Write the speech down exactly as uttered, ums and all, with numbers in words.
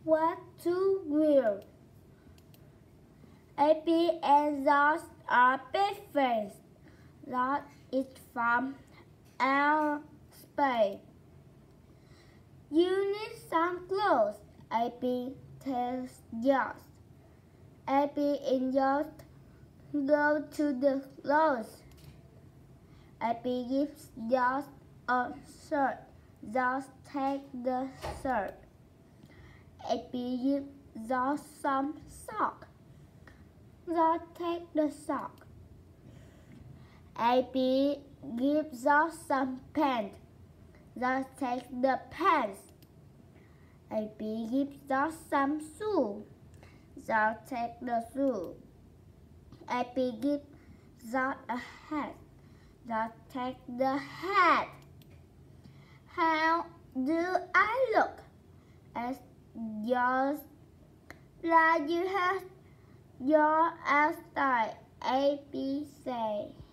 what to wear. A B and George are best friends. George is from outer space. You need some clothes, A B tells George. A B and George go to the clothes. A B gives George a shirt. George takes the shirt. A B gives George some socks. George takes the sock. A B gives George some pants. George takes the pants. A B gives George some shoes. George takes the shoes. A B gives George a hat. George takes the hat. How do I look? Asked George. Like you have your outside, A B say.